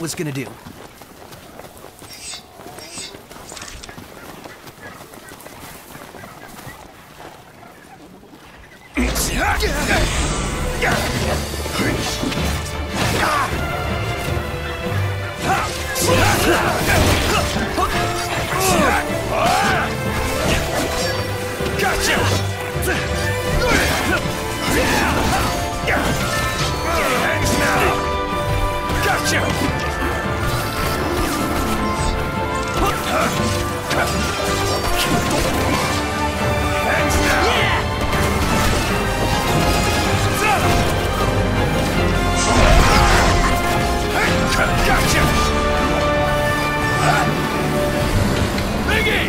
was gonna do. Gotcha! Thanks now! Gotcha! Thanks now! Gotcha! Biggie!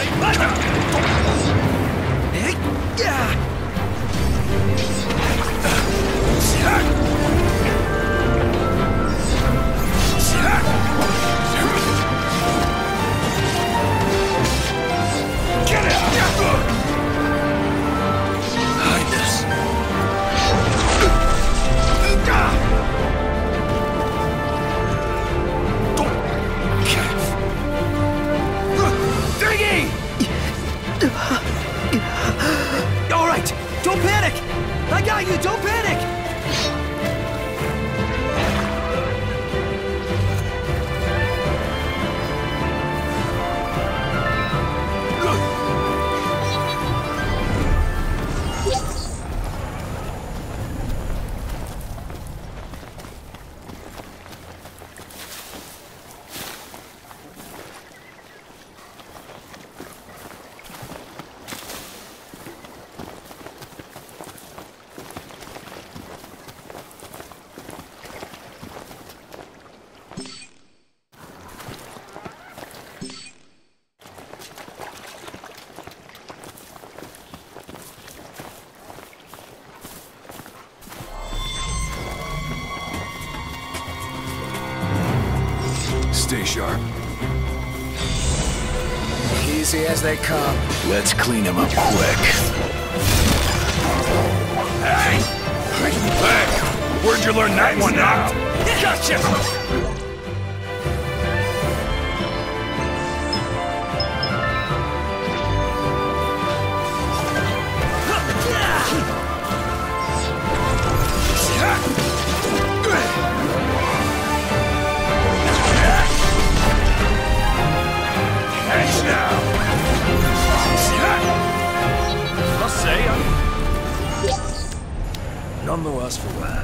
Get out! Hide this. Diggy! All right, don't panic! I got you, don't panic! Stay sharp. Easy as they come. Let's clean him up quick. Hey! Hey! Where'd you learn that one now? Gotcha! Thanks now! I'll say None the worse for wear.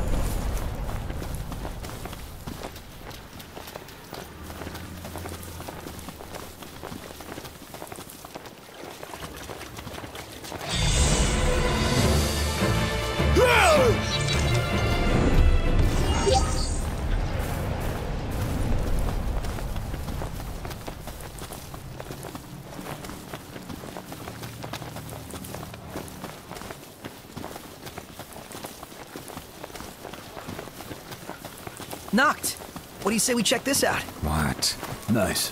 Knocked! What do you say we check this out? What? Nice.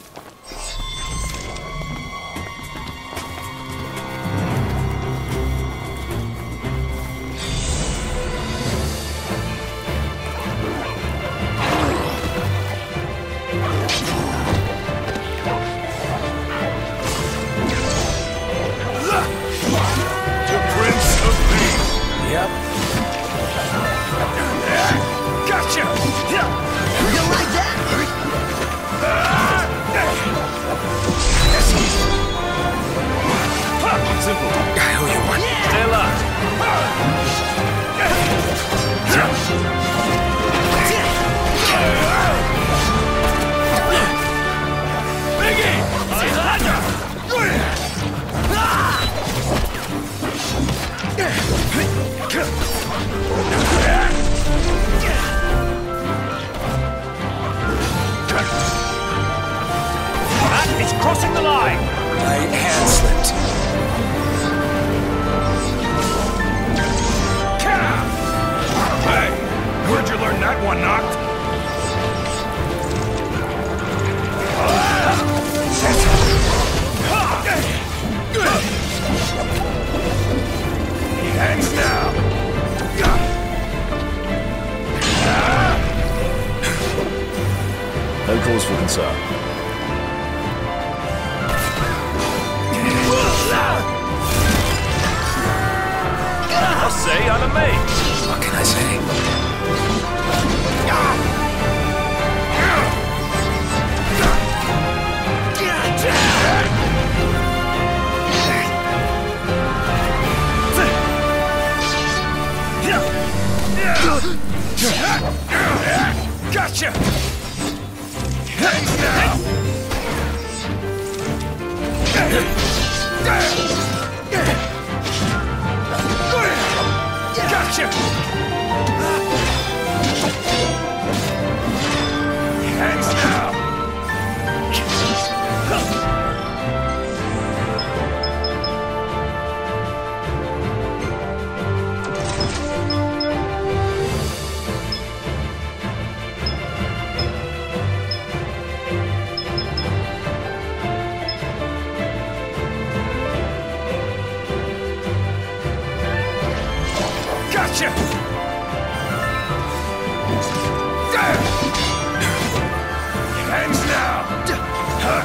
The Prince of Peace. Yep. Gotcha! You like that? Simple. I owe you one. Stay alive. Biggie! It's crossing the line. My hand slipped. Hey, where'd you learn that one, Knocked? Hands now. No cause for concern. I'll say I'm amazed. What can I say? Gotcha! Thanks now! Gotcha! Thanks now! Gotcha! Hands now!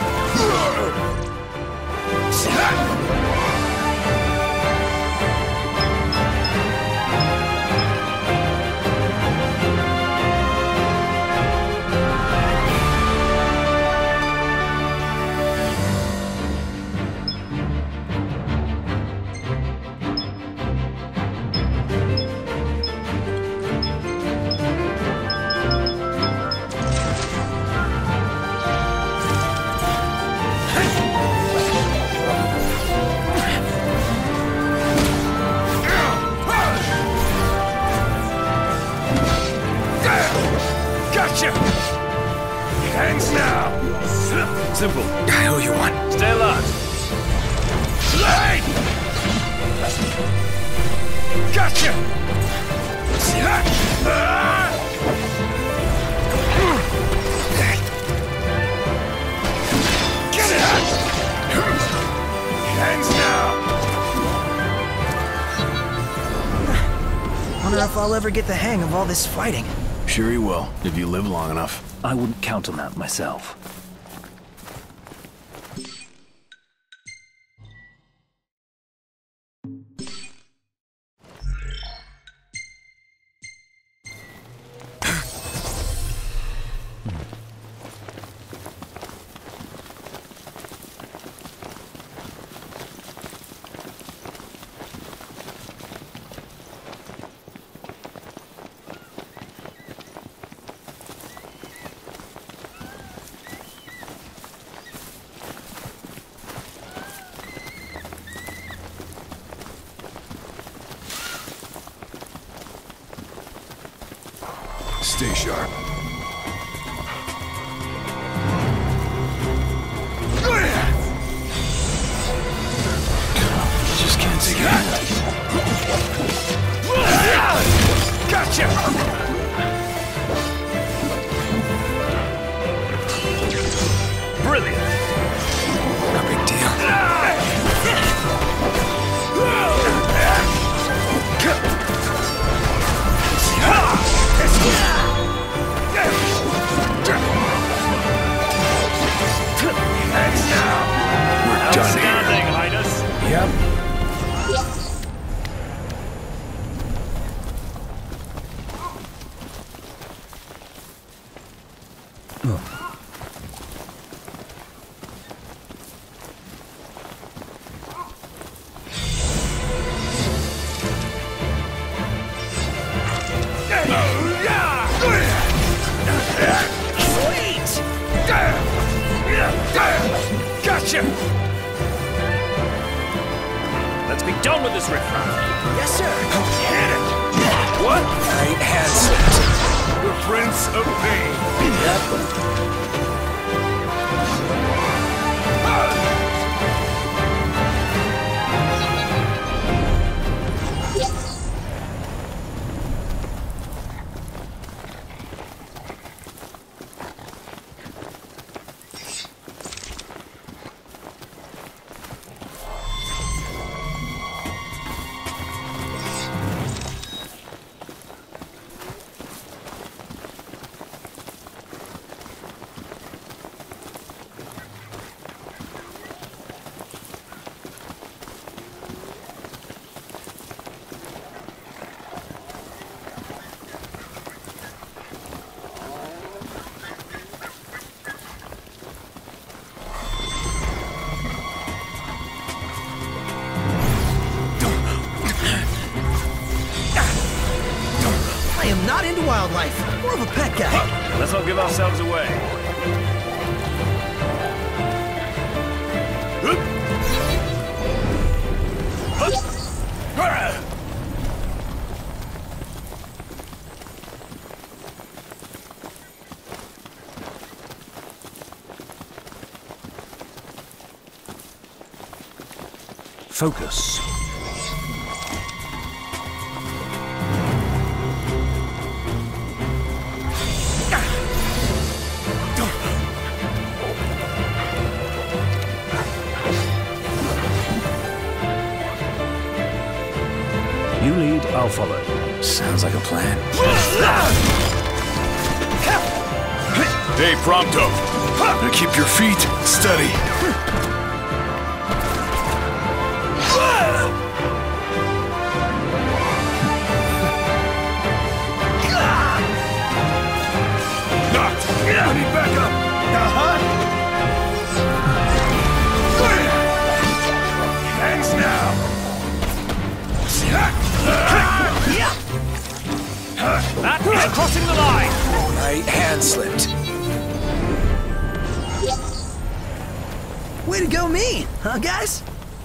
Gotcha! Hands now! Simple. I owe you one. Stay alive. Light! Gotcha! Get it! Hands now! Wonder if I'll ever get the hang of all this fighting. Sure you will, if you live long enough. I wouldn't count on that myself. Stay sharp. Just can't take it. Gotcha! Brilliant! No big deal. Thanks now! We're done Outstanding, here. Highness! Yep. Sweet! Gotcha! Let's be done with this riffraff. Yes, sir. Hit it! What? Right hand slipped. The Prince of Pain. of a pet guy. Let's not give ourselves away. Focus. You lead, I'll follow. Sounds like a plan. Hey, Prompto. Now keep your feet steady. Knocked. I need backup. Thanks now. That is crossing the line! My hand slipped. Way to go me, huh, guys?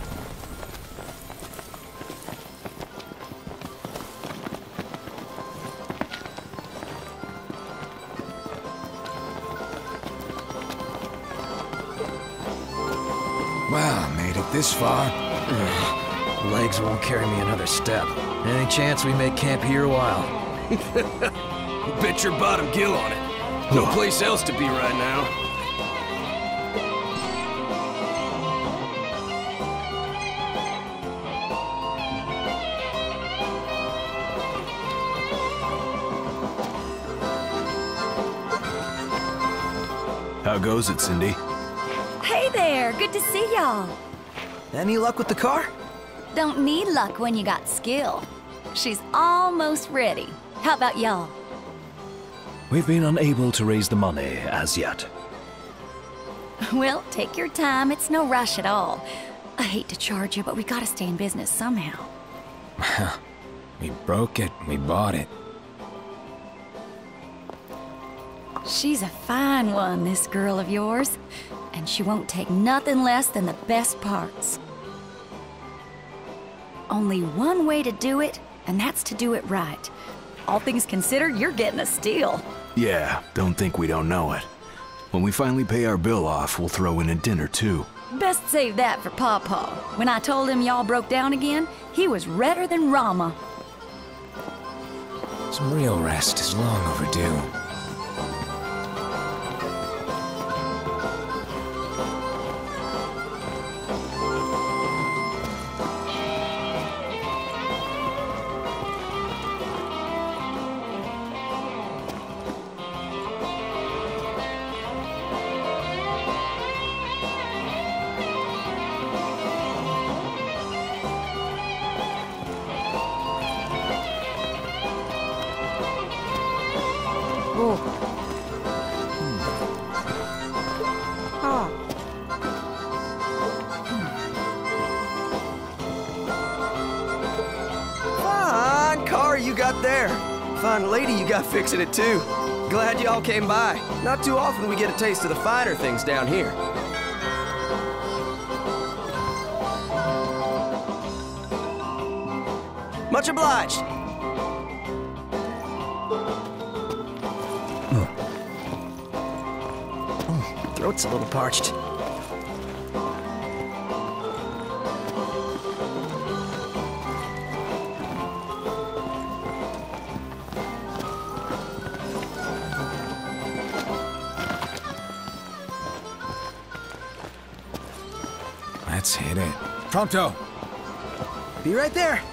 Wow, made it this far. Legs won't carry me another step. Any chance we make camp here a while? Bet your bottom gill on it. No place else to be right now. How goes it, Cindy? Hey there, good to see y'all. Any luck with the car? Don't need luck when you got skill. She's almost ready. How about y'all? We've been unable to raise the money as yet. Well, take your time. It's no rush at all. I hate to charge you, but we gotta stay in business somehow. We broke it, we bought it. She's a fine one, this girl of yours. And she won't take nothing less than the best parts. Only one way to do it, and that's to do it right. All things considered, you're getting a steal. Yeah, don't think we don't know it. When we finally pay our bill off, we'll throw in a dinner, too. Best save that for Pawpaw. When I told him y'all broke down again, he was redder than Rama. Some real rest is long overdue. Fine car you got there. Fine lady you got fixing it too. Glad y'all came by. Not too often we get a taste of the finer things down here. Much obliged. Throat's a little parched. Let's hit it. Prompto! Be right there.